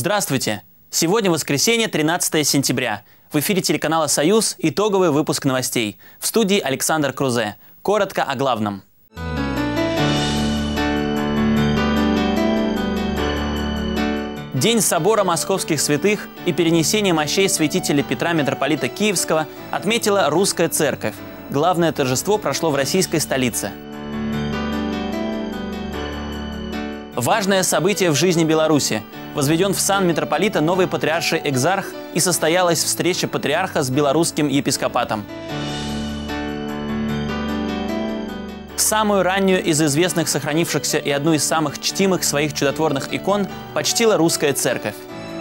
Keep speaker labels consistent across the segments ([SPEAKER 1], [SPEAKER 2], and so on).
[SPEAKER 1] Здравствуйте! Сегодня воскресенье, 13 сентября. В эфире телеканала «Союз» итоговый выпуск новостей. В студии Александр Крузе. Коротко о главном. День собора московских святых и перенесение мощей святителя Петра митрополита Киевского отметила Русская Церковь. Главное торжество прошло в российской столице. Важное событие в жизни Беларуси. Возведен в сан митрополита новый патриарший экзарх и состоялась встреча патриарха с белорусским епископатом. Самую раннюю из известных сохранившихся и одну из самых чтимых своих чудотворных икон почтила Русская Церковь.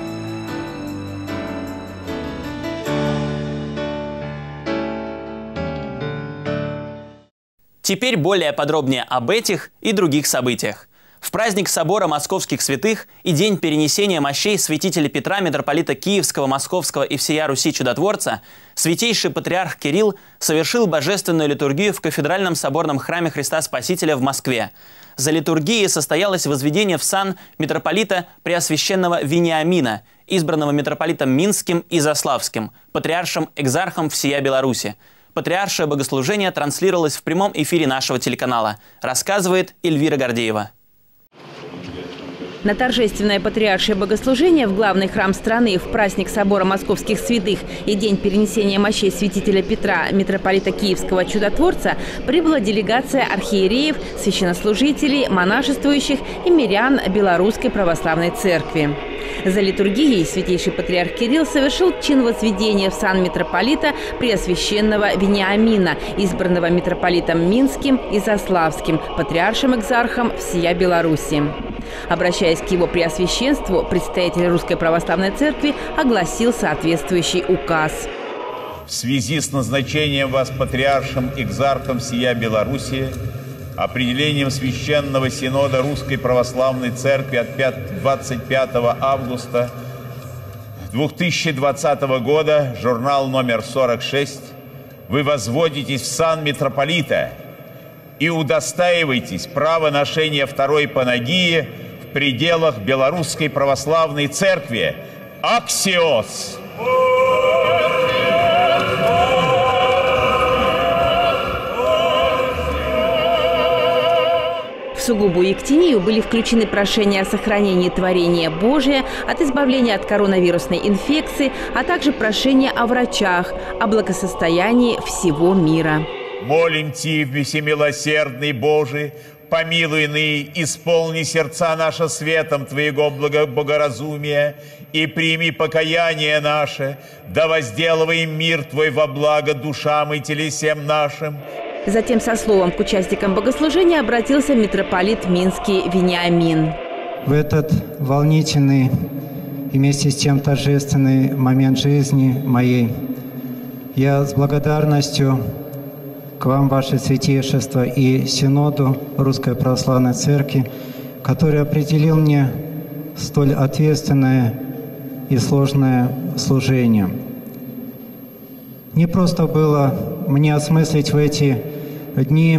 [SPEAKER 1] Теперь более подробнее об этих и других событиях. В праздник собора московских святых и день перенесения мощей святителя Петра митрополита Киевского, Московского и всея Руси чудотворца святейший патриарх Кирилл совершил божественную литургию в кафедральном соборном храме Христа Спасителя в Москве. За литургией состоялось возведение в сан митрополита Преосвященного Вениамина, избранного митрополитом Минским и Заславским, патриаршем-экзархом всея Беларуси. Патриаршее богослужение транслировалось в прямом эфире нашего телеканала, рассказывает Эльвира Гордеева.
[SPEAKER 2] На торжественное патриаршее богослужение в главный храм страны в праздник собора московских святых и день перенесения мощей святителя Петра, митрополита Киевского чудотворца, прибыла делегация архиереев, священнослужителей, монашествующих и мирян Белорусской православной церкви. За литургией святейший патриарх Кирилл совершил чин возведения в сан митрополита Преосвященного Вениамина, избранного митрополитом Минским и Заславским, патриаршем-экзархом всея Беларуси. Обращаясь к его преосвященству, предстоятель Русской Православной Церкви огласил соответствующий указ.
[SPEAKER 3] В связи с назначением вас патриаршем-экзархом всея Беларуси, определением Священного Синода Русской Православной Церкви от 25 августа 2020 года, журнал номер 46, вы возводитесь в сан митрополита и удостаиваетесь права ношения второй панагии в пределах Белорусской Православной Церкви. Аксиос!
[SPEAKER 2] В сугубую ектинию были включены прошения о сохранении творения Божия, от избавления от коронавирусной инфекции, а также прошения о врачах, о благосостоянии всего мира.
[SPEAKER 3] Молим Тебя, всемилосердный Божий, помилуй ныне, исполни сердца наши светом Твоего богоразумия и прими покаяние наше, да возделываем мир Твой во благо душам и телесем нашим.
[SPEAKER 2] Затем со словом к участникам богослужения обратился митрополит Минский Вениамин.
[SPEAKER 4] В этот волнительный и вместе с тем торжественный момент жизни моей я с благодарностью к вам, ваше святейшество, и Синоду Русской Православной Церкви, который определил мне столь ответственное и сложное служение. Не просто было мне осмыслить в эти дни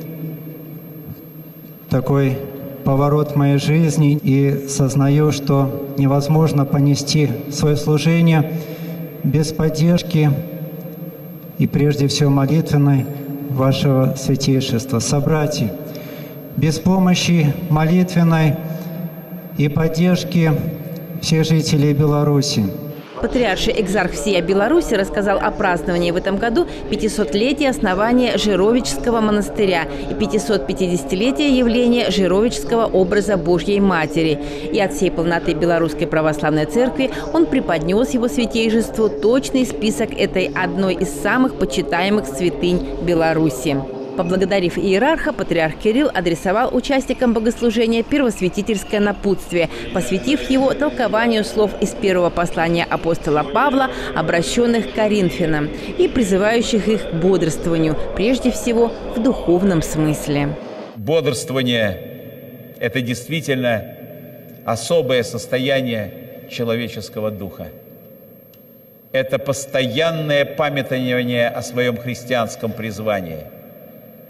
[SPEAKER 4] такой поворот моей жизни, и сознаю, что невозможно понести свое служение без поддержки и прежде всего молитвенной вашего святейшества. Собратья, без помощи молитвенной и поддержки всех жителей Беларуси.
[SPEAKER 2] Патриарший экзарх всея Беларуси рассказал о праздновании в этом году 500-летия основания Жировичского монастыря и 550-летия явления Жировичского образа Божьей Матери. И от всей полноты Белорусской Православной Церкви он преподнес его святейшеству точный список этой одной из самых почитаемых святынь Беларуси. Поблагодарив иерарха, патриарх Кирилл адресовал участникам богослужения первосвятительское напутствие, посвятив его толкованию слов из первого послания апостола Павла, обращенных к Коринфянам, и призывающих их к бодрствованию, прежде всего в духовном смысле.
[SPEAKER 3] Бодрствование – это действительно особое состояние человеческого духа. Это постоянное памятование о своем христианском призвании.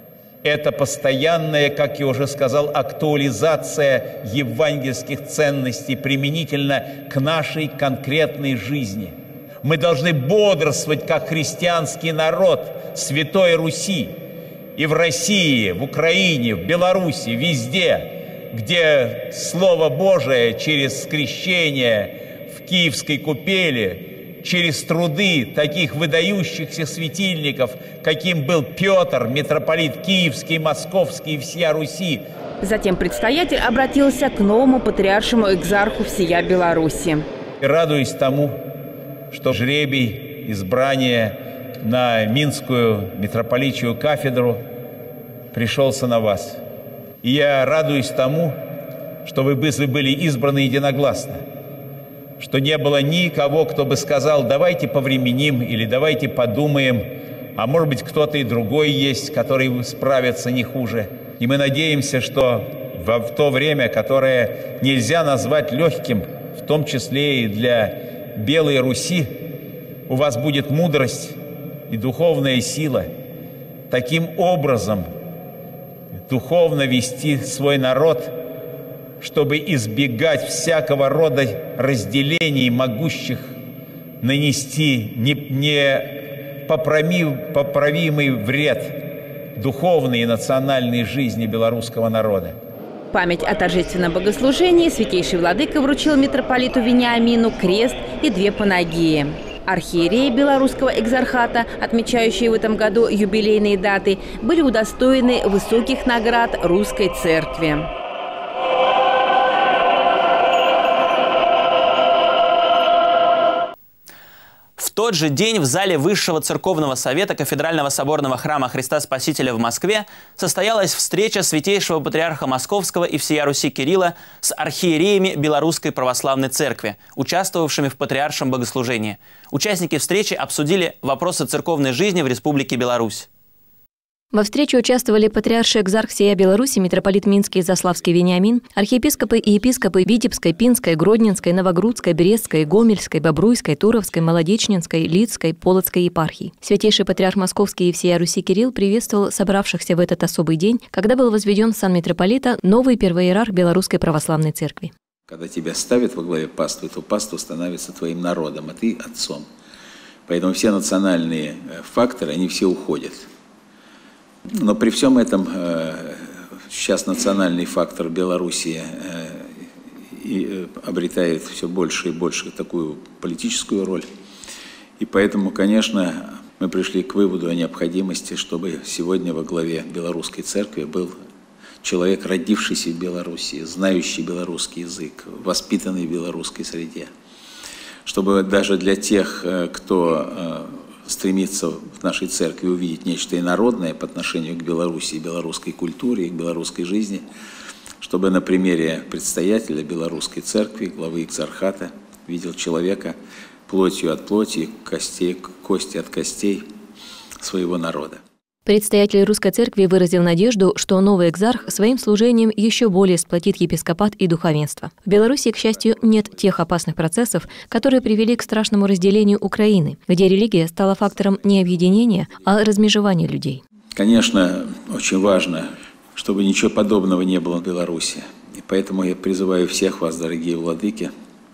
[SPEAKER 3] это постоянная, как я уже сказал, актуализация евангельских ценностей применительно к нашей конкретной жизни. Мы должны бодрствовать, как христианский народ Святой Руси. И в России, в Украине, в Беларуси, везде, где Слово Божие через крещение в Киевской купели, через труды таких выдающихся светильников, каким был Петр, митрополит Киевский, Московский и всея Руси.
[SPEAKER 2] Затем предстоятель обратился к новому патриаршему экзарху всея Беларуси.
[SPEAKER 3] И радуюсь тому, что жребий избрания на Минскую митрополичью кафедру пришелся на вас. И я радуюсь тому, что вы были избраны единогласно, что не было никого, кто бы сказал: давайте повременим или давайте подумаем, а может быть кто-то и другой есть, который справится не хуже. И мы надеемся, что в то время, которое нельзя назвать легким, в том числе и для Белой Руси, у вас будет мудрость и духовная сила таким образом духовно вести свой народ, чтобы избегать всякого рода разделений, могущих нанести непоправимый вред духовной и национальной жизни белорусского народа.
[SPEAKER 2] Память о торжественном богослужении святейший владыка вручил митрополиту Вениамину крест и 2 панагии. Архиереи Белорусского экзархата, отмечающие в этом году юбилейные даты, были удостоены высоких наград Русской Церкви.
[SPEAKER 1] В тот же день в зале Высшего Церковного Совета Кафедрального Соборного Храма Христа Спасителя в Москве состоялась встреча святейшего патриарха Московского и всея Руси Кирилла с архиереями Белорусской Православной Церкви, участвовавшими в патриаршем богослужении. Участники встречи обсудили вопросы церковной жизни в Республике Беларусь.
[SPEAKER 5] Во встрече участвовали патриарший экзарх всея Беларуси, митрополит Минский и Заславский Вениамин, архиепископы и епископы Витебской, Пинской, Гродненской, Новогрудской, Брестской, Гомельской, Бобруйской, Туровской, Молодечнинской, Лидской, Полоцкой епархий. Святейший патриарх Московский и всея Руси Кирилл приветствовал собравшихся в этот особый день, когда был возведен в сан митрополита новый первоиерарх Белорусской Православной Церкви.
[SPEAKER 6] Когда тебя ставят во главе паствы, то паства становится твоим народом, а ты отцом. Поэтому все национальные факторы, они все уходят. Но при всем этом сейчас национальный фактор Белоруссии обретает все больше и больше такую политическую роль. И поэтому, конечно, мы пришли к выводу о необходимости, чтобы сегодня во главе Белорусской Церкви был человек, родившийся в Белоруссии, знающий белорусский язык, воспитанный в белорусской среде. Чтобы даже для тех, кто стремится в нашей церкви увидеть нечто инородное по отношению к Беларуси и белорусской культуре, и к белорусской жизни, чтобы на примере предстоятеля Белорусской Церкви, главы экзархата, видел человека плотью от плоти, кости от костей своего народа.
[SPEAKER 5] Предстоятель Русской Церкви выразил надежду, что новый экзарх своим служением еще более сплотит епископат и духовенство. В Беларуси, к счастью, нет тех опасных процессов, которые привели к страшному разделению Украины, где религия стала фактором не объединения, а размежевания людей.
[SPEAKER 6] Конечно, очень важно, чтобы ничего подобного не было в Беларуси. И поэтому я призываю всех вас, дорогие владыки,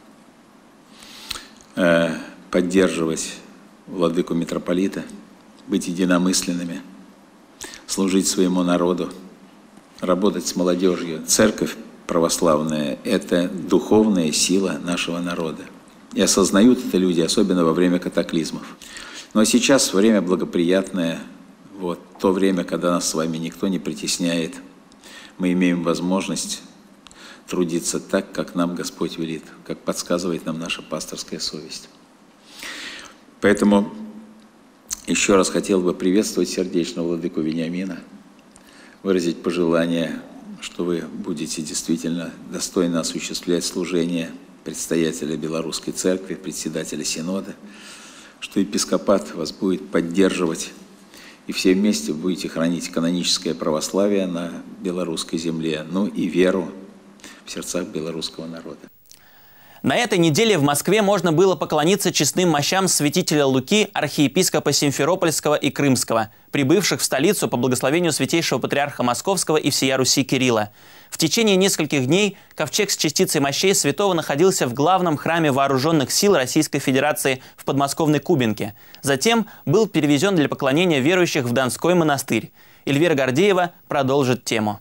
[SPEAKER 6] поддерживать владыку митрополита, быть единомысленными, служить своему народу, работать с молодежью. Церковь православная – это духовная сила нашего народа. И осознают это люди, особенно во время катаклизмов. Но сейчас время благоприятное, то время, когда нас с вами никто не притесняет. Мы имеем возможность трудиться так, как нам Господь велит, как подсказывает нам наша пасторская совесть. Поэтому еще раз хотел бы приветствовать сердечно владыку Вениамина, выразить пожелание, что вы будете действительно достойно осуществлять служение предстоятеля Белорусской Церкви, председателя Синода, что епископат вас будет поддерживать, и все вместе будете хранить каноническое православие на белорусской земле, ну и веру в сердцах белорусского народа.
[SPEAKER 1] На этой неделе в Москве можно было поклониться честным мощам святителя Луки, архиепископа Симферопольского и Крымского, прибывших в столицу по благословению святейшего патриарха Московского и всея Руси Кирилла. В течение нескольких дней ковчег с частицей мощей святого находился в главном храме Вооруженных сил Российской Федерации в подмосковной Кубинке. Затем был перевезен для поклонения верующих в Донской монастырь. Эльвира Гордеева продолжит тему.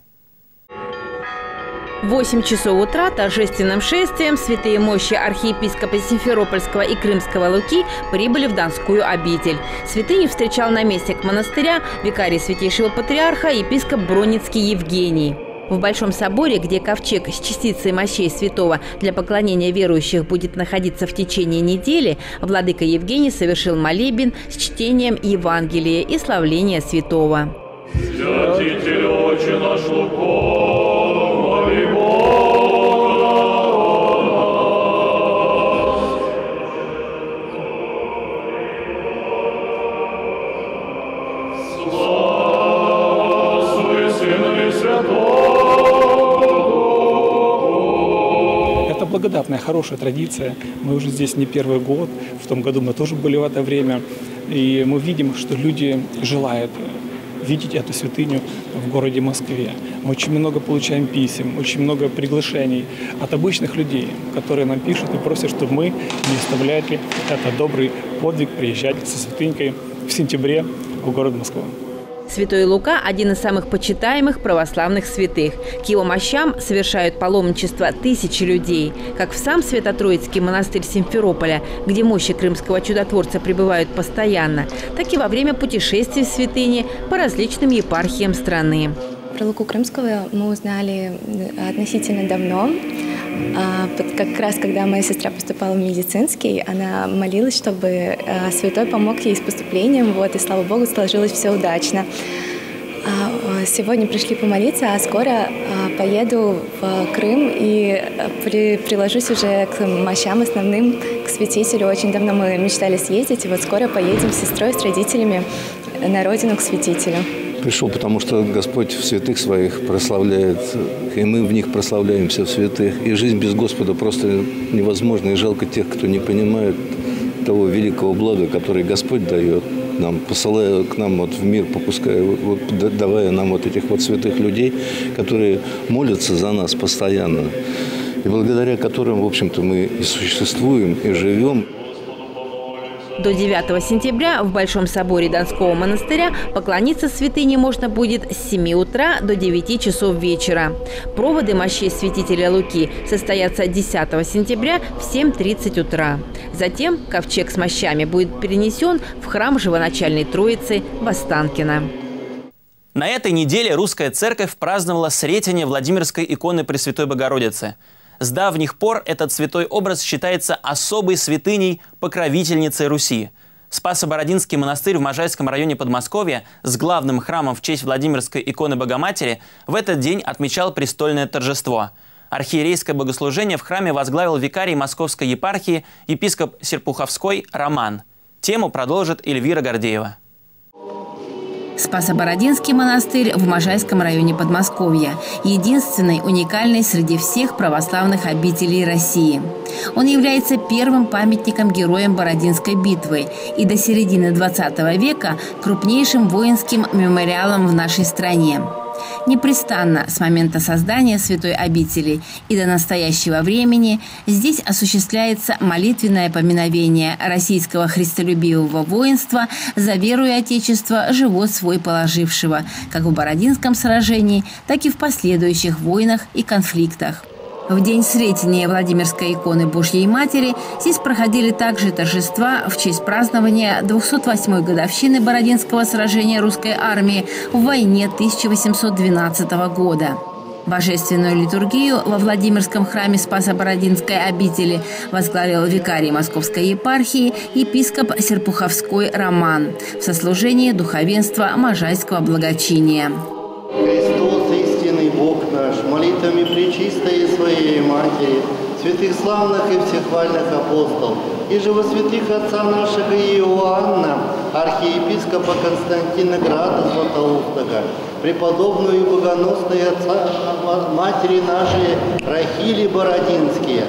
[SPEAKER 2] В 8 часов утра торжественным шествием святые мощи архиепископа Симферопольского и Крымского Луки прибыли в Донскую обитель. Святыню встречал наместник монастыря, викарий святейшего патриарха, епископ Бронницкий Евгений. В Большом соборе, где ковчег с частицей мощей святого для поклонения верующих будет находиться в течение недели, владыка Евгений совершил молебен с чтением Евангелия и славления святого.
[SPEAKER 7] Святитель Отче наш Луко,
[SPEAKER 8] это благодатная, хорошая традиция. Мы уже здесь не первый год. В том году мы тоже были в это время. И мы видим, что люди желают видеть эту святыню в городе Москве. Мы очень много получаем писем, очень много приглашений от обычных людей, которые нам пишут и просят, чтобы мы не оставляли этот добрый подвиг приезжать со святынькой в сентябре в город Москву.
[SPEAKER 2] Святой Лука – один из самых почитаемых православных святых. К его мощам совершают паломничество тысячи людей. Как в сам Свято-Троицкий монастырь Симферополя, где мощи крымского чудотворца пребывают постоянно, так и во время путешествий в святыни по различным епархиям страны.
[SPEAKER 9] Про Луку Крымского мы узнали относительно давно. Как раз когда моя сестра поступала в медицинский, она молилась, чтобы святой помог ей с поступлением, и слава Богу, сложилось все удачно. Сегодня пришли помолиться, а скоро поеду в Крым и приложусь уже к мощам основным, к святителю. Очень давно мы мечтали съездить, и скоро поедем с сестрой, с родителями на родину к святителю.
[SPEAKER 10] Пришел, потому что Господь в святых своих прославляет, и мы в них прославляемся в святых. И жизнь без Господа просто невозможна, и жалко тех, кто не понимает того великого блага, которое Господь дает нам, посылая к нам в мир, давая нам этих святых людей, которые молятся за нас постоянно, и благодаря которым, в общем-то, мы и существуем, и живем.
[SPEAKER 2] До 9 сентября в Большом соборе Донского монастыря поклониться святыне можно будет с 7 утра до 9 часов вечера. Проводы мощей святителя Луки состоятся 10 сентября в 7:30 утра. Затем ковчег с мощами будет перенесен в храм Живоначальной Троицы в Останкино.
[SPEAKER 1] На этой неделе русская церковь праздновала Сретение Владимирской иконы Пресвятой Богородицы. С давних пор этот святой образ считается особой святыней, покровительницей Руси. Спасо-Бородинский монастырь в Можайском районе Подмосковья с главным храмом в честь Владимирской иконы Богоматери в этот день отмечал престольное торжество. Архиерейское богослужение в храме возглавил викарий Московской епархии епископ Серпуховской Роман. Тему продолжит Эльвира Гордеева.
[SPEAKER 2] Спасо-Бородинский монастырь в Можайском районе Подмосковья – единственный, уникальный среди всех православных обителей России. Он является первым памятником героям Бородинской битвы и до середины 20 века крупнейшим воинским мемориалом в нашей стране. Непрестанно с момента создания святой обители и до настоящего времени здесь осуществляется молитвенное поминовение российского христолюбивого воинства за веру и отечество, живот свой положившего, как в Бородинском сражении, так и в последующих войнах и конфликтах. В день Сретения Владимирской иконы Божьей Матери здесь проходили также торжества в честь празднования 208-й годовщины Бородинского сражения русской армии в войне 1812 года. Божественную литургию во Владимирском храме Спасо-Бородинской обители возглавил викарий Московской епархии епископ Серпуховской Роман в сослужении духовенства Можайского благочиния.
[SPEAKER 11] Христос, истинный Бог наш, молитвами пречистой Своей Матери, святых славных и всехвальных апостолов, и же во святых отца нашего Иоанна, архиепископа Константина Града Златоустого, преподобную и богоносную отца Матери нашей Рахили Бородинские,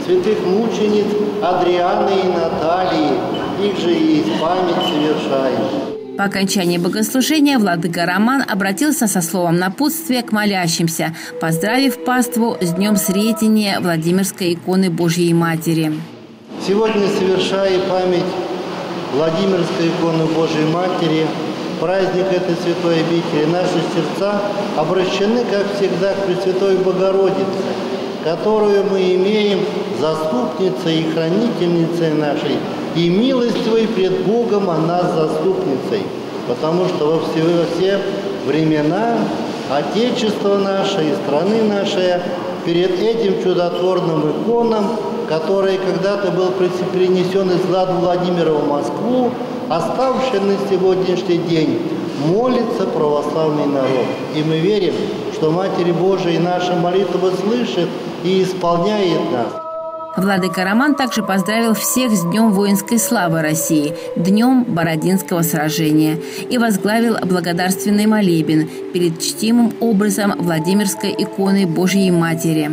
[SPEAKER 11] святых мучениц Адрианы и Натальи, их же и память совершаешь.
[SPEAKER 2] По окончании богослужения владыка Роман обратился со словом напутствия к молящимся, поздравив паству с Днем Сретения Владимирской иконы Божьей Матери.
[SPEAKER 11] Сегодня, совершая память Владимирской иконы Божьей Матери, праздник этой святой обители, наши сердца обращены, как всегда, к Пресвятой Богородице, которую мы имеем заступницей и хранительницей нашей, и милостивой пред Богом она заступницей, потому что во все времена Отечество наше и страны нашей перед этим чудотворным иконом, который когда-то был перенесен из Владимира в Москву, оставший на сегодняшний день, молится православный народ. И мы верим, что Матерь Божия наша молитва слышит и исполняет нас.
[SPEAKER 2] Владыка Роман также поздравил всех с Днем воинской славы России, Днем Бородинского сражения, и возглавил благодарственный молебен перед чтимым образом Владимирской иконы Божьей Матери.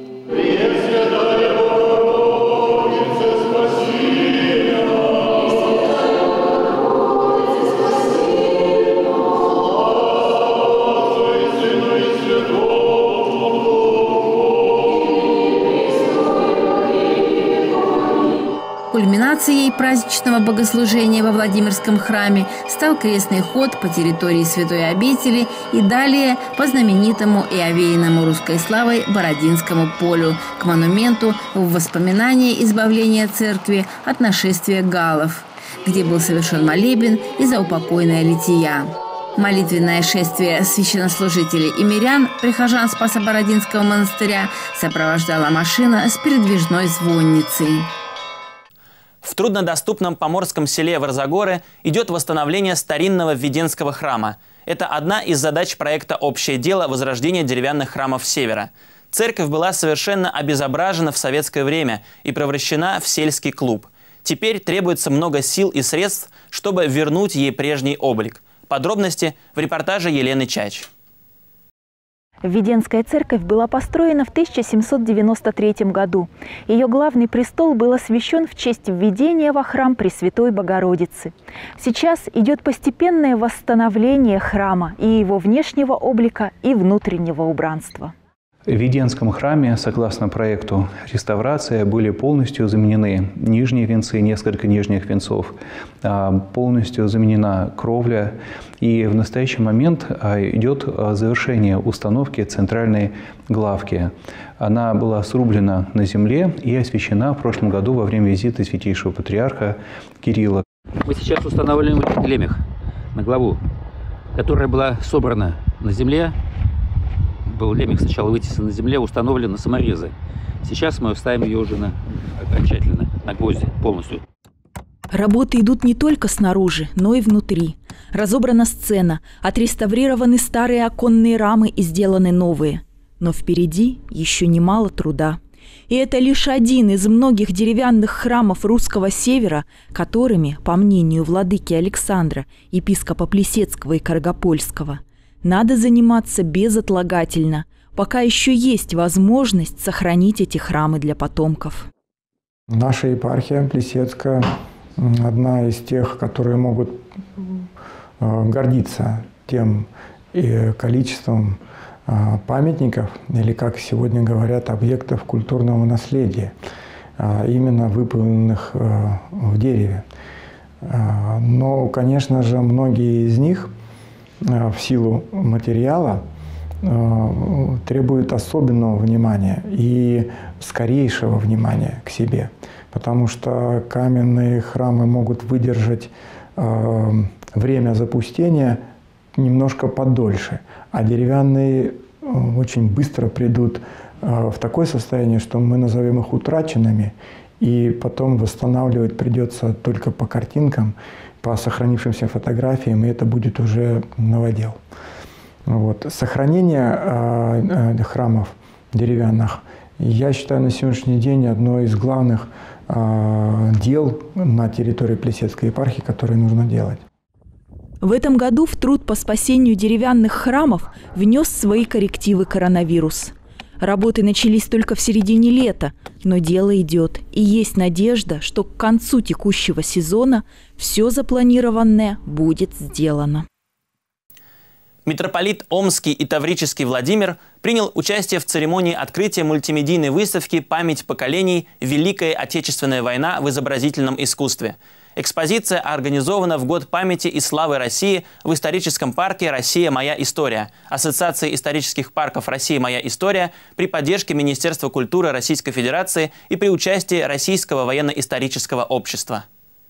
[SPEAKER 2] Кульминацией праздничного богослужения во Владимирском храме стал крестный ход по территории святой обители и далее по знаменитому и овеянному русской славой Бородинскому полю к монументу в воспоминание избавления церкви от нашествия галлов, где был совершен молебен и заупокойная лития. Молитвенное шествие священнослужителей и мирян, прихожан Спасо-Бородинского монастыря, сопровождала машина с передвижной звонницей.
[SPEAKER 1] В труднодоступном поморском селе Варзагоры идет восстановление старинного Введенского храма. Это одна из задач проекта «Общее дело» возрождения деревянных храмов Севера. Церковь была совершенно обезображена в советское время и превращена в сельский клуб. Теперь требуется много сил и средств, чтобы вернуть ей прежний облик. Подробности в репортаже Елены Чач.
[SPEAKER 12] Введенская церковь была построена в 1793 году. Ее главный престол был освящен в честь введения во храм Пресвятой Богородицы. Сейчас идет постепенное восстановление храма и его внешнего облика, и внутреннего убранства.
[SPEAKER 13] В Введенском храме, согласно проекту реставрации, были полностью заменены нижние венцы, несколько нижних венцов, полностью заменена кровля. И в настоящий момент идет завершение установки центральной главки. Она была срублена на земле и освящена в прошлом году во время визита святейшего патриарха Кирилла.
[SPEAKER 14] Мы сейчас устанавливаем лемех на главу, которая была собрана на земле. Был лемех сначала вытесан на земле, установлен на саморезы. Сейчас мы вставим ее уже окончательно, на гвозди полностью.
[SPEAKER 12] Работы идут не только снаружи, но и внутри. Разобрана сцена, отреставрированы старые оконные рамы и сделаны новые. Но впереди еще немало труда. И это лишь один из многих деревянных храмов русского севера, которыми, по мнению владыки Александра, епископа Плесецкого и Каргопольского, надо заниматься безотлагательно, пока еще есть возможность сохранить эти храмы для потомков.
[SPEAKER 15] Наша епархия Плесецкая одна из тех, которые могут гордиться тем количеством памятников, или, как сегодня говорят, объектов культурного наследия, именно выполненных в дереве. Но, конечно же, многие из них в силу материала требуют особенного внимания и скорейшего внимания к себе, потому что каменные храмы могут выдержать время запустения немножко подольше, а деревянные очень быстро придут в такое состояние, что мы назовем их утраченными, и потом восстанавливать придется только по картинкам, по сохранившимся фотографиям, и это будет уже новодел. Вот. Сохранение храмов деревянных, я считаю, на сегодняшний день одно из главных дел на территории Плесецкой епархии, которые нужно делать.
[SPEAKER 12] В этом году в труд по спасению деревянных храмов внес свои коррективы коронавирус. Работы начались только в середине лета, но дело идет. И есть надежда, что к концу текущего сезона все запланированное будет сделано.
[SPEAKER 1] Митрополит Омский и Таврический Владимир принял участие в церемонии открытия мультимедийной выставки «Память поколений. Великая Отечественная война в изобразительном искусстве». Экспозиция организована в год памяти и славы России в историческом парке «Россия. Моя история» Ассоциации исторических парков «Россия. Моя история» при поддержке Министерства культуры Российской Федерации и при участии Российского военно-исторического общества.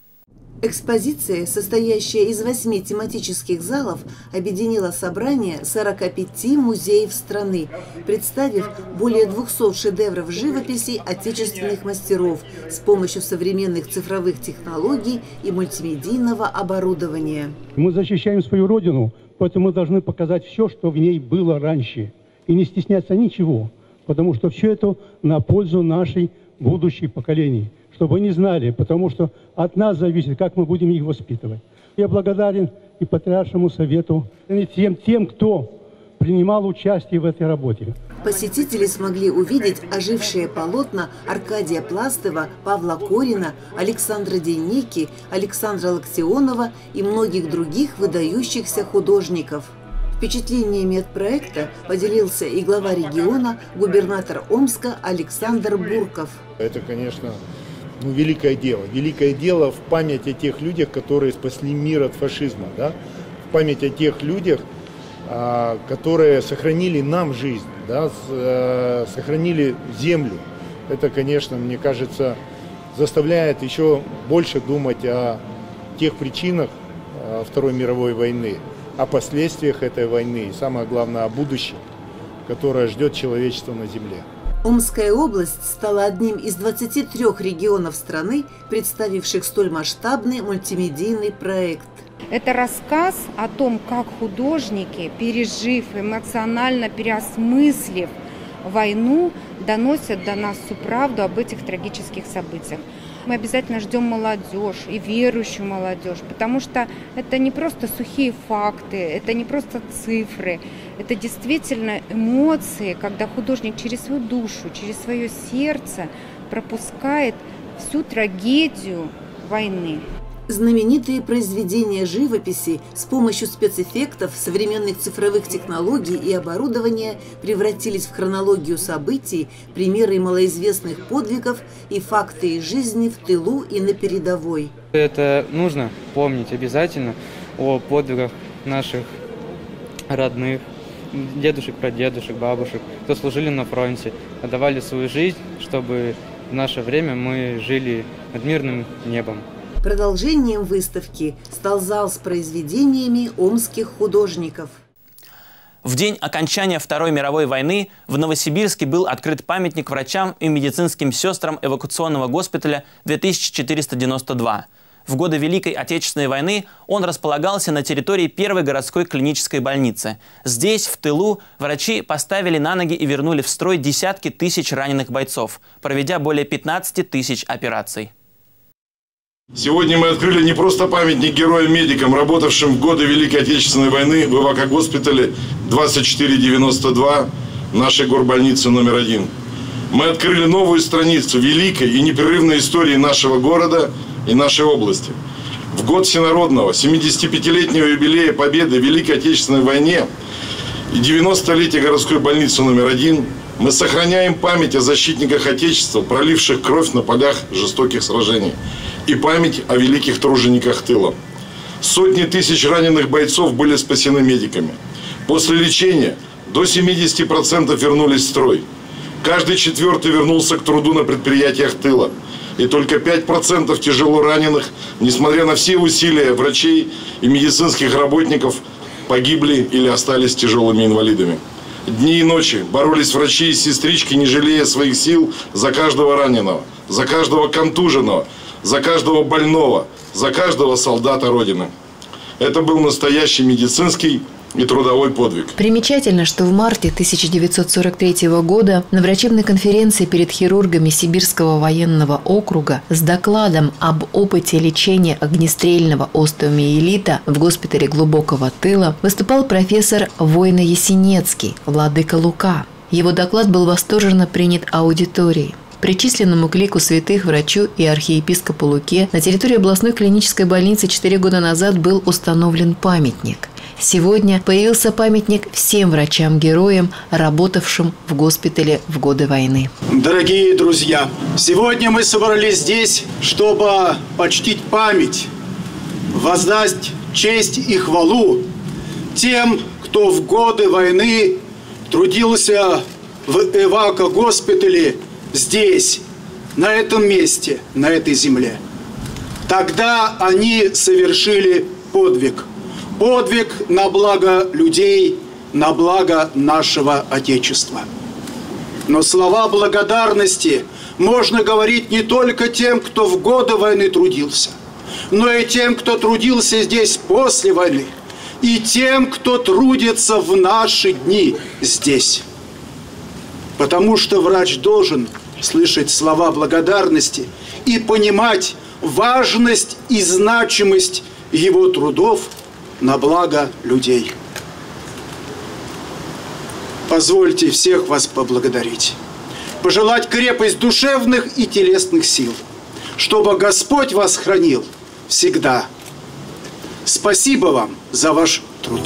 [SPEAKER 16] Экспозиция, состоящая из 8 тематических залов, объединила собрание 45 музеев страны, представив более 200 шедевров живописи отечественных мастеров с помощью современных цифровых технологий и мультимедийного оборудования.
[SPEAKER 17] Мы защищаем свою родину, поэтому мы должны показать все, что в ней было раньше, и не стесняться ничего, потому что все это на пользу нашей будущей поколений. Чтобы они знали, потому что от нас зависит, как мы будем их воспитывать. Я благодарен и Патриаршему совету, и тем, кто принимал участие в этой работе.
[SPEAKER 16] Посетители смогли увидеть ожившие полотна Аркадия Пластова, Павла Корина, Александра Дейнеки, Александра Локтионова и многих других выдающихся художников. Впечатлениями от проекта поделился и глава региона, губернатор Омска Александр Бурков.
[SPEAKER 18] Это, конечно, великое дело в память о тех людях, которые спасли мир от фашизма, да? В память о тех людях, которые сохранили нам жизнь, да? Сохранили землю. Это, конечно, мне кажется, заставляет еще больше думать о тех причинах Второй мировой войны, о последствиях этой войны и, самое главное, о будущем, которое ждет человечество на земле.
[SPEAKER 16] Омская область стала одним из 23 регионов страны, представивших столь масштабный мультимедийный проект.
[SPEAKER 19] Это рассказ о том, как художники, пережив, эмоционально переосмыслив войну, доносят до нас всю правду об этих трагических событиях. Мы обязательно ждем молодежь и верующую молодежь, потому что это не просто сухие факты, это не просто цифры, это действительно эмоции, когда художник через свою душу, через свое сердце пропускает всю трагедию войны.
[SPEAKER 16] Знаменитые произведения живописи с помощью спецэффектов, современных цифровых технологий и оборудования превратились в хронологию событий, примеры малоизвестных подвигов и факты из жизни в тылу и на передовой.
[SPEAKER 20] Это нужно помнить обязательно о подвигах наших родных, дедушек, прадедушек, бабушек, кто служили на фронте, отдавали свою жизнь, чтобы в наше время мы жили над мирным небом.
[SPEAKER 16] Продолжением выставки стал зал с произведениями омских художников.
[SPEAKER 1] В день окончания Второй мировой войны в Новосибирске был открыт памятник врачам и медицинским сестрам эвакуационного госпиталя 2492. В годы Великой Отечественной войны он располагался на территории первой городской клинической больницы. Здесь, в тылу, врачи поставили на ноги и вернули в строй десятки тысяч раненых бойцов, проведя более 15 тысяч операций.
[SPEAKER 21] Сегодня мы открыли не просто памятник героям-медикам, работавшим в годы Великой Отечественной войны в эвакогоспитале 2492 нашей горбольницы номер 1. Мы открыли новую страницу великой и непрерывной истории нашего города и нашей области. В год всенародного 75-летнего юбилея победы в Великой Отечественной войне и 90-летия городской больницы номер 1 мы сохраняем память о защитниках Отечества, проливших кровь на полях жестоких сражений, и память о великих тружениках тыла. Сотни тысяч раненых бойцов были спасены медиками. После лечения до 70% вернулись в строй. Каждый четвертый вернулся к труду на предприятиях тыла. И только 5% тяжело раненых, несмотря на все усилия врачей и медицинских работников, погибли или остались тяжелыми инвалидами. Дни и ночи боролись врачи и сестрички, не жалея своих сил, за каждого раненого, за каждого контуженного, за каждого больного, за каждого солдата Родины. Это был настоящий медицинский и трудовой подвиг.
[SPEAKER 22] Примечательно, что в марте 1943 года на врачебной конференции перед хирургами Сибирского военного округа с докладом об опыте лечения огнестрельного остеомиелита в госпитале глубокого тыла выступал профессор Войно-Ясенецкий, владыка Лука. Его доклад был восторженно принят аудиторией. Причисленному к лику святых врачу и архиепископу Луке на территории областной клинической больницы 4 года назад был установлен памятник. Сегодня появился памятник всем врачам-героям, работавшим в госпитале в годы войны.
[SPEAKER 3] Дорогие друзья, сегодня мы собрались здесь, чтобы почтить память, воздать честь и хвалу тем, кто в годы войны трудился в эвако-госпитале здесь, на этом месте, на этой земле. Тогда они совершили подвиг. Подвиг на благо людей, на благо нашего Отечества. Но слова благодарности можно говорить не только тем, кто в годы войны трудился, но и тем, кто трудился здесь после войны, и тем, кто трудится в наши дни здесь. Потому что врач должен слышать слова благодарности и понимать важность и значимость его трудов на благо людей. Позвольте всех вас поблагодарить, пожелать крепость душевных и телесных сил, чтобы Господь вас хранил всегда. Спасибо вам за ваш труд.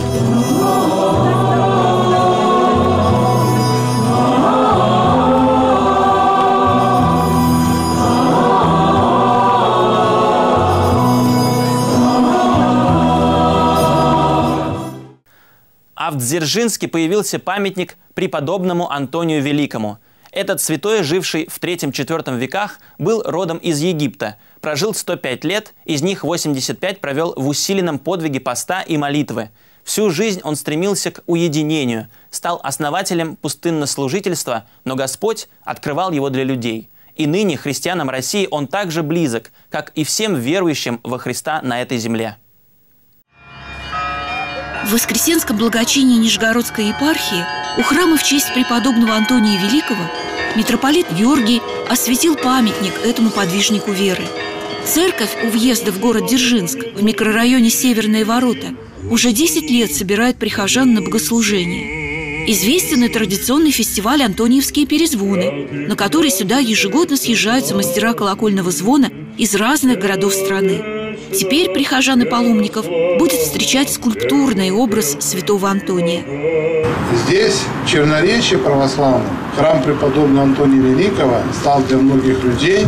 [SPEAKER 1] А в Дзержинске появился памятник преподобному Антонию Великому. Этот святой, живший в III-IV веках, был родом из Египта, прожил 105 лет, из них 85 провел в усиленном подвиге поста и молитвы. Всю жизнь он стремился к уединению, стал основателем пустыннослужительства, но Господь открывал его для людей. И ныне христианам России он также близок, как и всем верующим во Христа на этой земле.
[SPEAKER 4] В Воскресенском благочинии Нижегородской епархии у храма в честь преподобного Антония Великого митрополит Георгий осветил памятник этому подвижнику веры. Церковь у въезда в город Дзержинск в микрорайоне Северные ворота уже 10 лет собирает прихожан на богослужение. Известен и традиционный фестиваль «Антониевские перезвоны», на который сюда ежегодно съезжаются мастера колокольного звона из разных городов страны. Теперь прихожан и паломников будет встречать скульптурный образ святого Антония.
[SPEAKER 23] Здесь, в Черноречье православном, храм преподобного Антония Великого стал для многих людей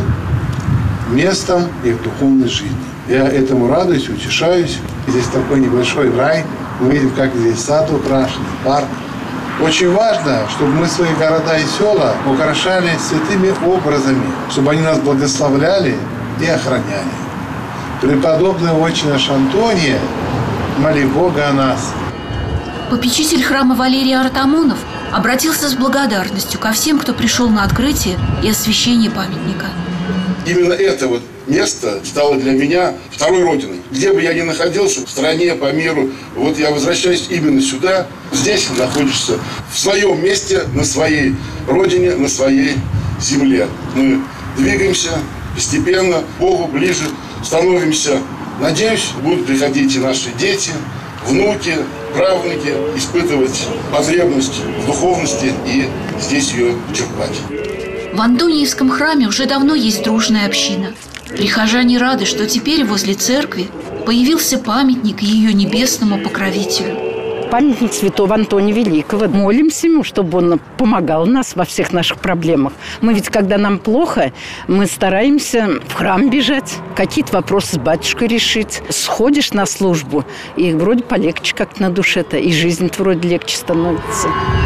[SPEAKER 23] местом их духовной жизни. Я этому радуюсь, утешаюсь. Здесь такой небольшой рай. Мы видим, как здесь сад украшен, парк. Очень важно, чтобы мы свои города и села украшали святыми образами, чтобы они нас благословляли и охраняли. Преподобный отче наш Антония, моли Бога о нас.
[SPEAKER 4] Попечитель храма Валерий Артамонов обратился с благодарностью ко всем, кто пришел на открытие и освящение памятника.
[SPEAKER 24] Именно это вот место стало для меня второй родиной. Где бы я ни находился, в стране, по миру, вот я возвращаюсь именно сюда. Здесь находишься в своем месте, на своей родине, на своей земле. Мы двигаемся постепенно, к Богу ближе становимся. Надеюсь, будут приходить и наши дети, внуки, правнуки, испытывать потребность в духовности и здесь ее черпать.
[SPEAKER 4] В Антониевском храме уже давно есть дружная община. Прихожане рады, что теперь возле церкви появился памятник ее небесному покровителю.
[SPEAKER 25] Памятник святого Антония Великого. Молимся ему, чтобы он помогал нас во всех наших проблемах. Мы ведь, когда нам плохо, мы стараемся в храм бежать, какие-то вопросы с батюшкой решить. Сходишь на службу, и вроде полегче как-то на душе-то, и жизнь-то вроде легче становится.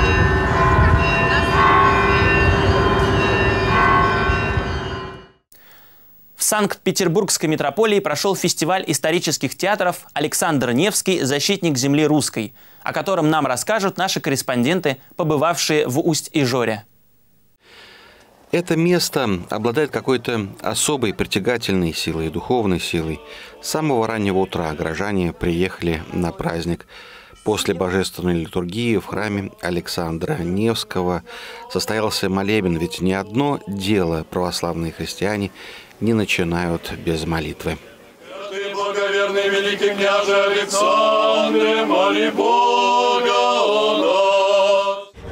[SPEAKER 1] В Санкт-Петербургской митрополии прошел фестиваль исторических театров «Александр Невский. Защитник земли русской», о котором нам расскажут наши корреспонденты, побывавшие в Усть-Ижоре.
[SPEAKER 26] Это место обладает какой-то особой притягательной силой, духовной силой. С самого раннего утра горожане приехали на праздник. После божественной литургии в храме Александра Невского состоялся молебен, ведь ни одно дело православные христиане не начинают без молитвы.
[SPEAKER 7] Ты, благоверный великий княже Александре, моли Бога о нас.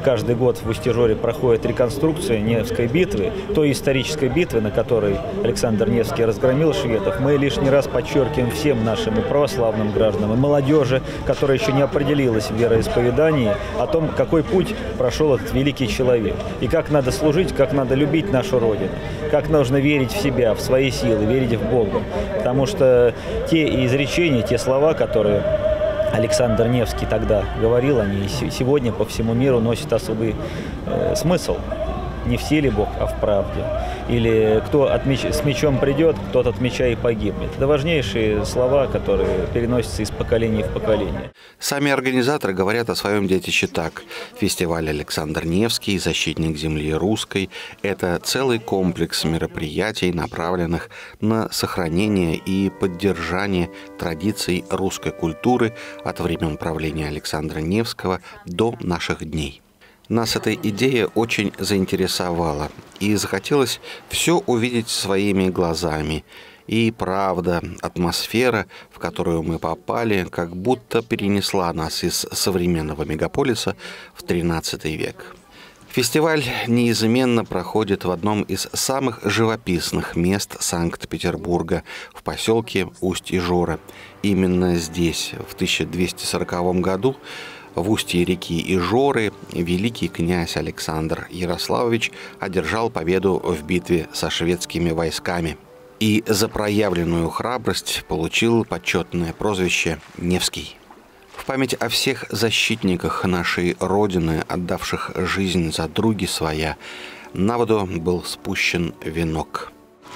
[SPEAKER 5] каждый год в Устьежоре проходит реконструкция Невской битвы, той исторической битвы, на которой Александр Невский разгромил шведов. Мы лишний раз подчеркиваем всем нашим и православным гражданам, и молодежи, которая еще не определилась в вероисповедании, о том, какой путь прошел этот великий человек. И как надо служить, как надо любить нашу Родину, как нужно верить в себя, в свои силы, верить в Бога. Потому что те изречения, те слова, которые Александр Невский тогда говорил, они сегодня по всему миру носят особый смысл. Не в силе Бог, а в правде. Или кто с мечом придет, тот от меча и погибнет. Это важнейшие слова, которые переносятся из поколения в поколение.
[SPEAKER 26] Сами организаторы говорят о своем детище так. Фестиваль «Александр Невский. Защитник земли русской» – это целый комплекс мероприятий, направленных на сохранение и поддержание традиций русской культуры от времен правления Александра Невского до наших дней. Нас эта идея очень заинтересовала, и захотелось все увидеть своими глазами. И правда, атмосфера, в которую мы попали, как будто перенесла нас из современного мегаполиса в XIII век. Фестиваль неизменно проходит в одном из самых живописных мест Санкт-Петербурга, в поселке Усть-Ижора. Именно здесь, в 1240 году, в устье реки Ижоры великий князь Александр Ярославович одержал победу в битве со шведскими войсками. И за проявленную храбрость получил почетное прозвище «Невский». В память о всех защитниках нашей Родины, отдавших жизнь за други своя, на воду был спущен венок.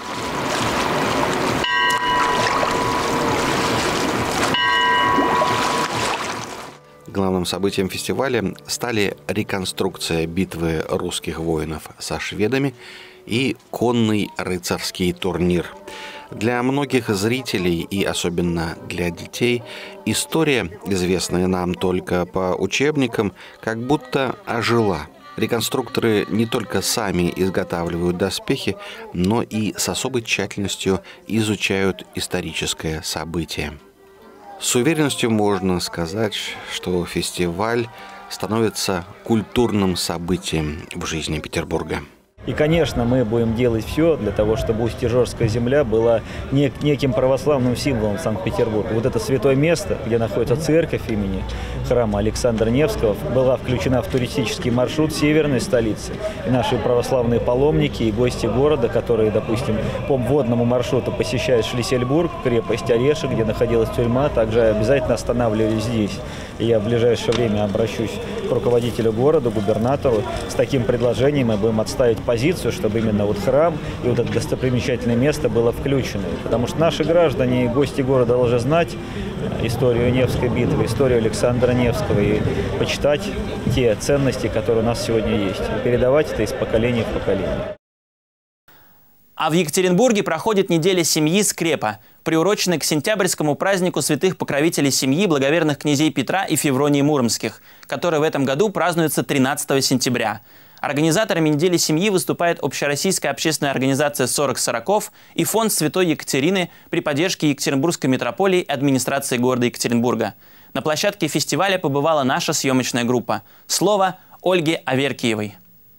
[SPEAKER 26] Главным событием фестиваля стали реконструкция битвы русских воинов со шведами и конный рыцарский турнир. Для многих зрителей и особенно для детей история, известная нам только по учебникам, как будто ожила. Реконструкторы не только сами изготавливают доспехи, но и с особой тщательностью изучают историческое событие. С уверенностью можно сказать, что фестиваль становится культурным событием в жизни Петербурга.
[SPEAKER 5] И, конечно, мы будем делать все для того, чтобы Усть-Ижорская земля была неким православным символом Санкт-Петербурга. Вот это святое место, где находится церковь имени храма Александра Невского, была включена в туристический маршрут северной столицы. И наши православные паломники и гости города, которые, допустим, по водному маршруту посещают Шлиссельбург, крепость Орешек, где находилась тюрьма, также обязательно останавливались здесь. И я в ближайшее время обращусь к руководителю города, губернатору, с таким предложением. Мы будем отставить позицию, чтобы именно вот храм и вот это достопримечательное место было включено. Потому что наши граждане и гости города должны знать историю Невской битвы, историю Александра Невского и почитать те ценности, которые у нас сегодня есть, и передавать это из поколения в поколение.
[SPEAKER 1] А в Екатеринбурге проходит неделя семьи Скрепа, приуроченная к сентябрьскому празднику святых покровителей семьи благоверных князей Петра и Февронии Муромских, который в этом году празднуется 13 сентября. Организаторами недели семьи выступает общероссийская общественная организация «40 Сороков» и фонд Святой Екатерины при поддержке Екатеринбургской митрополии и администрации города Екатеринбурга. На площадке фестиваля побывала наша съемочная группа. Слово Ольге Аверкиевой.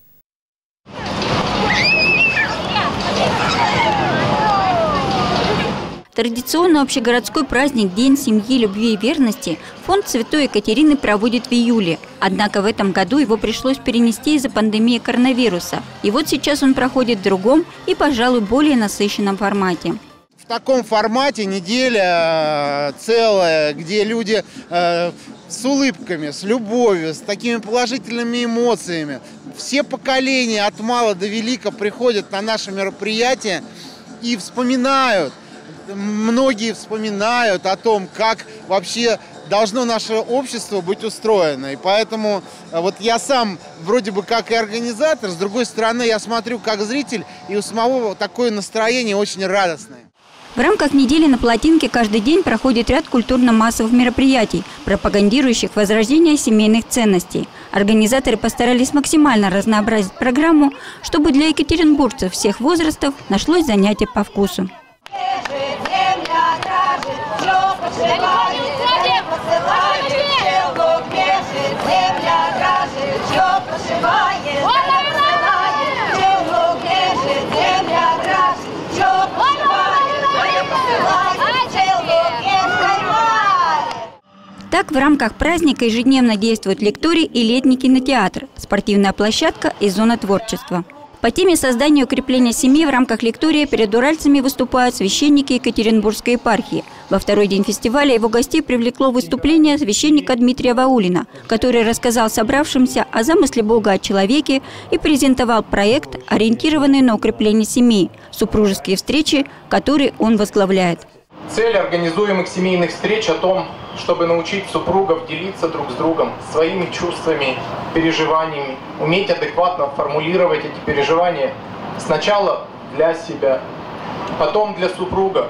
[SPEAKER 6] Традиционный общегородской праздник День семьи, любви и верности фонд Святой Екатерины проводит в июле. Однако в этом году его пришлось перенести из-за пандемии коронавируса. И вот сейчас он проходит в другом и, пожалуй, более насыщенном формате.
[SPEAKER 8] В таком формате неделя целая, где люди с улыбками, с любовью, с такими положительными эмоциями. Все поколения от мала до велика приходят на наши мероприятия и вспоминают. Многие вспоминают о том, как вообще должно наше общество быть устроено. И поэтому вот я сам вроде бы как и организатор, с другой стороны я смотрю как зритель, и у самого такое настроение очень радостное.
[SPEAKER 6] В рамках недели на Палатинке каждый день проходит ряд культурно-массовых мероприятий, пропагандирующих возрождение семейных ценностей. Организаторы постарались максимально разнообразить программу, чтобы для екатеринбуржцев всех возрастов нашлось занятие по вкусу.
[SPEAKER 9] Земля дрожит,
[SPEAKER 6] Так, в рамках праздника ежедневно действуют лекторий и летний кинотеатр, спортивная площадка и зона творчества. По теме создания и укрепления семьи в рамках лектория перед уральцами выступают священники Екатеринбургской епархии. Во второй день фестиваля его гостей привлекло выступление священника Дмитрия Ваулина, который рассказал собравшимся о замысле Бога о человеке и презентовал проект, ориентированный на укрепление семей, супружеские встречи, которые он возглавляет.
[SPEAKER 2] Цель организуемых семейных встреч о том, чтобы научить супругов делиться друг с другом своими чувствами, переживаниями, уметь адекватно формулировать эти переживания сначала для себя, потом для супруга,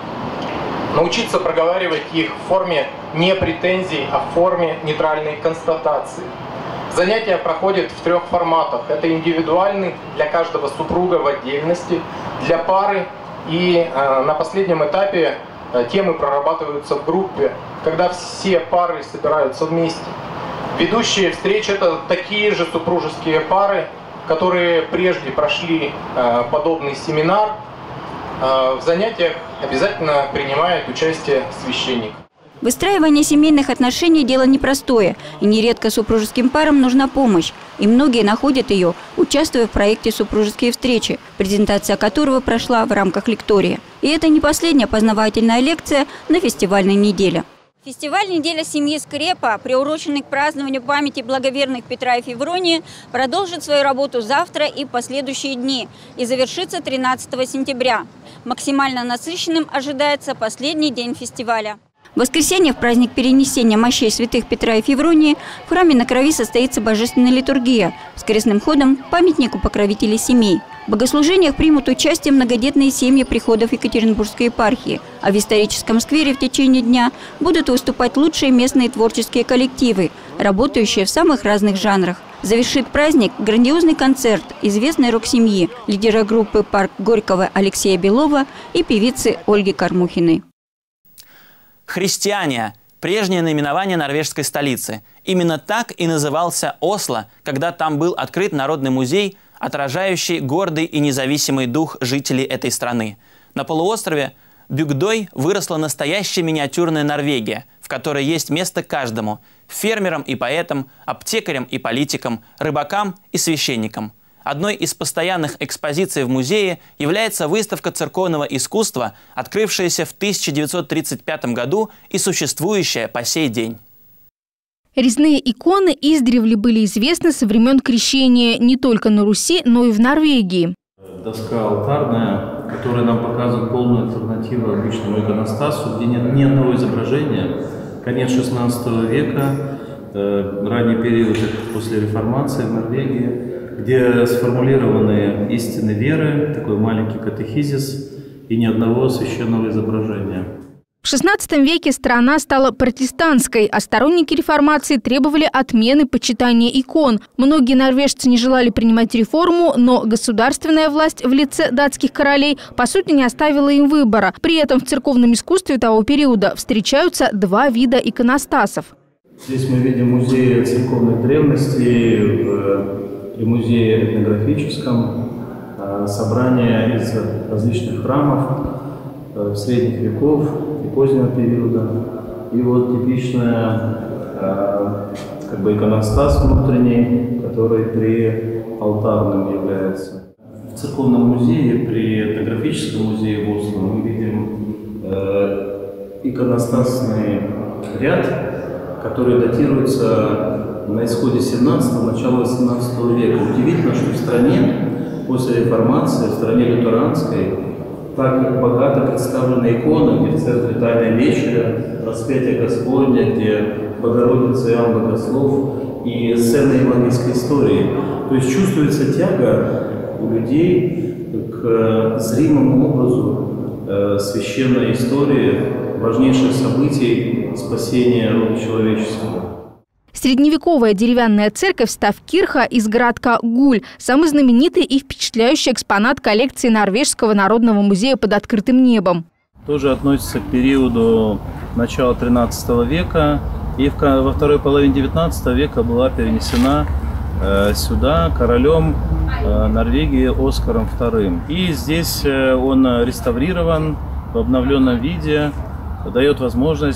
[SPEAKER 2] научиться проговаривать их в форме не претензий, а в форме нейтральной констатации. Занятия проходят в 3 форматах. Это индивидуальный для каждого супруга в отдельности, для пары. И на последнем этапе темы прорабатываются в группе, когда все пары собираются вместе. Ведущие встреч – это такие же супружеские пары, которые прежде прошли подобный семинар. В занятиях обязательно принимает участие священник.
[SPEAKER 6] Выстраивание семейных отношений – дело непростое, и нередко супружеским парам нужна помощь. И многие находят ее, участвуя в проекте «Супружеские встречи», презентация которого прошла в рамках лектория. И это не последняя познавательная лекция на фестивальной неделе. Фестиваль «Неделя семьи Скрепа», приуроченный к празднованию памяти благоверных Петра и Февронии, продолжит свою работу завтра и в последующие дни и завершится 13 сентября. Максимально насыщенным ожидается последний день фестиваля. В воскресенье, в праздник перенесения мощей святых Петра и Февронии, в храме на Крови состоится божественная литургия с крестным ходом к памятнику покровителей семей. В богослужениях примут участие многодетные семьи приходов Екатеринбургской епархии, а в историческом сквере в течение дня будут выступать лучшие местные творческие коллективы, работающие в самых разных жанрах. Завершит праздник грандиозный концерт известной рок-семьи, лидера группы «Парк Горького» Алексея Белова и певицы Ольги Кормухиной.
[SPEAKER 1] Христиания – прежнее наименование норвежской столицы. Именно так и назывался Осло, когда там был открыт Народный музей, отражающий гордый и независимый дух жителей этой страны. На полуострове Бюгдой выросла настоящая миниатюрная Норвегия, в которой есть место каждому – фермерам и поэтам, аптекарям и политикам, рыбакам и священникам. Одной из постоянных экспозиций в музее является выставка церковного искусства, открывшаяся в 1935 году и существующая по сей день.
[SPEAKER 9] Резные иконы издревле были известны со времен крещения не только на Руси, но и в Норвегии.
[SPEAKER 10] Доска алтарная, которая нам показывает полную альтернативу обычному иконостасу, где нет ни одного изображения. Конец XVI века, ранний период после реформации в Норвегии, где сформулированы истины веры, такой маленький катехизис и ни одного священного изображения.
[SPEAKER 9] В XVI веке страна стала протестантской, а сторонники реформации требовали отмены почитания икон. Многие норвежцы не желали принимать реформу, но государственная власть в лице датских королей по сути не оставила им выбора. При этом в церковном искусстве того периода встречаются 2 вида иконостасов.
[SPEAKER 10] Здесь мы видим музей церковной древности, при музее этнографическом, собрания из различных храмов средних веков и позднего периода. И вот типичная иконостас внутренний, который при алтарном является. В церковном музее, при этнографическом музее в Осло мы видим иконостасный ряд, который датируется на исходе 17-го, начала 18 века. Удивительно, что в стране после реформации, в стране лютеранской, так богато представлены иконы, где в церкви Тайная Вечеря, Распятие Господне, где Богородица Иоанн Богослов и сцены евангельской истории. То есть чувствуется тяга у людей к зримому образу священной истории, важнейших событий спасения рода человеческого.
[SPEAKER 9] Средневековая деревянная церковь Ставкирха из городка Гуль – самый знаменитый и впечатляющий экспонат коллекции Норвежского народного музея под открытым небом.
[SPEAKER 10] Тоже относится к периоду начала XIII века и во второй половине XIX века была перенесена сюда королем Норвегии Оскаром II. И здесь он реставрирован в обновленном виде, дает возможность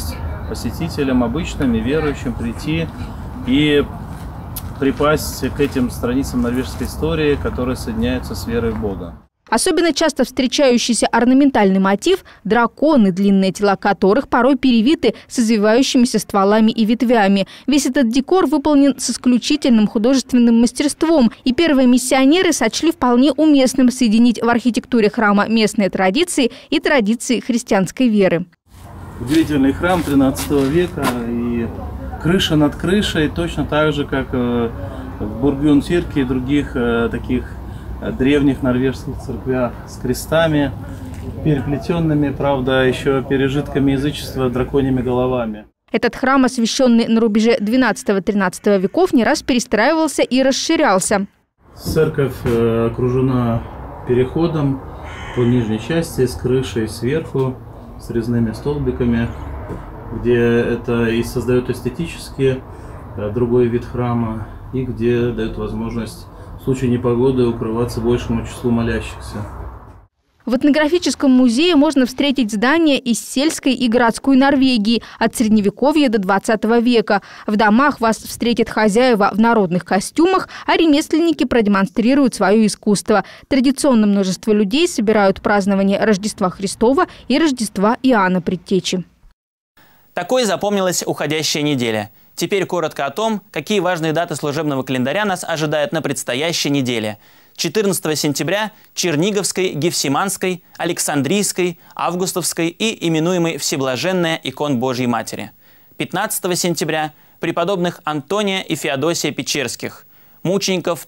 [SPEAKER 10] посетителям, обычным и верующим прийти и припасть к этим страницам норвежской истории, которые соединяются с верой в Бога.
[SPEAKER 9] Особенно часто встречающийся орнаментальный мотив – драконы, длинные тела которых порой перевиты с извивающимися стволами и ветвями. Весь этот декор выполнен с исключительным художественным мастерством, и первые миссионеры сочли вполне уместным соединить в архитектуре храма местные традиции и традиции христианской веры.
[SPEAKER 10] Удивительный храм 13 века, и крыша над крышей, точно так же, как в Бургюн-Цирке и других таких древних норвежских церквях с крестами, переплетенными, правда, еще пережитками язычества, драконьими головами.
[SPEAKER 9] Этот храм, освященный на рубеже XII-XIII веков, не раз перестраивался и расширялся.
[SPEAKER 10] Церковь окружена переходом по нижней части, с крышей сверху, с резными столбиками, где это и создает эстетически другой вид храма, и где дает возможность в случае непогоды укрываться большему числу молящихся.
[SPEAKER 9] В этнографическом музее можно встретить здания из сельской и городской Норвегии от Средневековья до 20 века. В домах вас встретят хозяева в народных костюмах, а ремесленники продемонстрируют свое искусство. Традиционно множество людей собирают празднование Рождества Христова и Рождества Иоанна Предтечи.
[SPEAKER 1] Такой запомнилась уходящая неделя. Теперь коротко о том, какие важные даты служебного календаря нас ожидают на предстоящей неделе. 14 сентября – Черниговской, Гефсиманской, Александрийской, Августовской и именуемой Всеблаженная икон Божьей Матери. 15 сентября – преподобных Антония и Феодосия Печерских, мучеников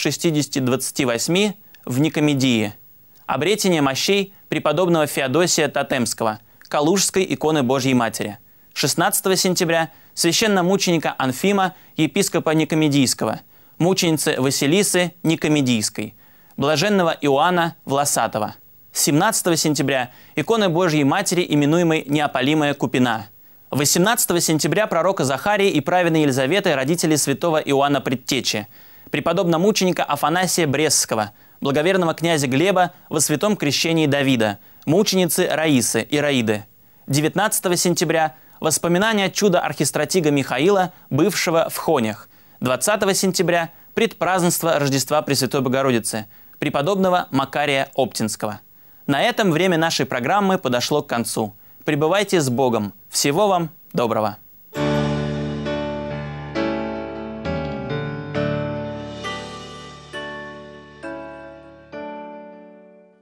[SPEAKER 1] 360-28 в Никомедии. Обретение мощей преподобного Феодосия Тотемского, Калужской иконы Божьей Матери. 16 сентября – священномученика Анфима, епископа Никомедийского, мученицы Василисы Никомедийской, блаженного Иоанна Власатого. 17 сентября – иконы Божьей Матери, именуемой Неопалимая Купина. 18 сентября – пророка Захарии и праведной Елизаветы, родители святого Иоанна Предтечи, преподобномученика Афанасия Брестского, благоверного князя Глеба во святом крещении Давида, мученицы Раисы Ираиды. 19 сентября – воспоминания чуда архистратига Михаила, бывшего в Хонях. 20 сентября – предпразднество Рождества Пресвятой Богородицы, преподобного Макария Оптинского. На этом время нашей программы подошло к концу. Пребывайте с Богом. Всего вам доброго.